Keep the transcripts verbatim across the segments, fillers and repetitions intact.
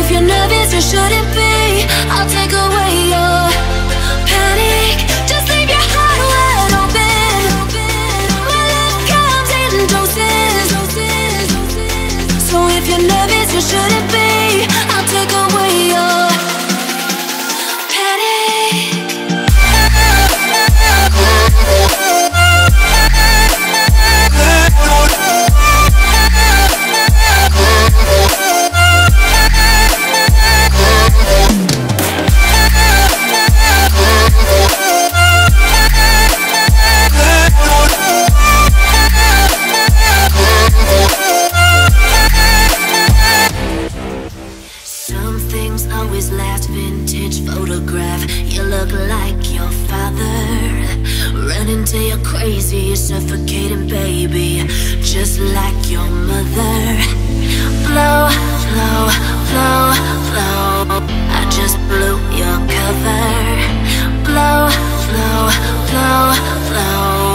if you're nervous, you shouldn't be. I'll take away your panic. Just leave your heart wide open. My love comes in doses. So if you're nervous, you shouldn't be. I'll take away your panic. Some things always last. Vintage photograph. You look like your father. Running till you're crazy, suffocating, baby, just like your mother. Blow, blow, blow, blow. I just blew your cover. Blow, blow, blow, blow.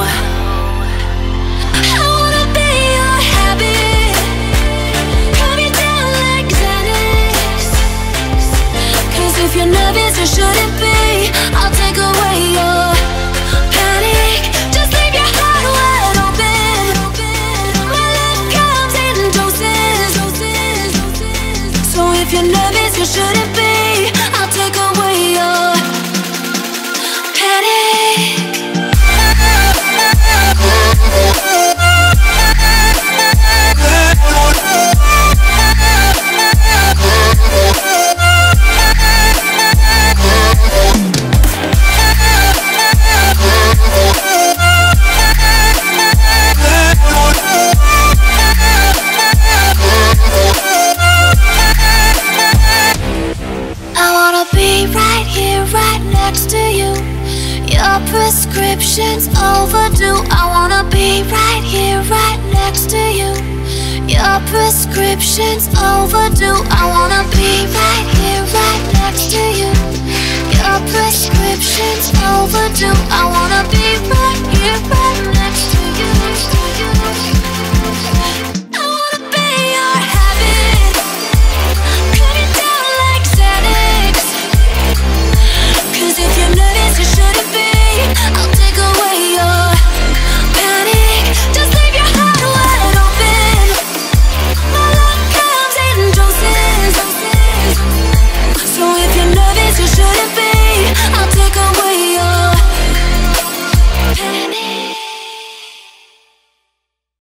I wanna be your habit. Calm you down like Xanax. Cause if you're nervous, you shouldn't be. I'll take away your panic. Just leave your heart wide open. My love comes in doses. So if you're nervous, you shouldn't be. I'll take away your panic. I wanna be right here, right next to you. Your prescription's overdue. I wanna be right here, right next to you. Your prescription's overdue. I wanna be right here, right next to you. Your prescription's overdue. I wanna be right here, right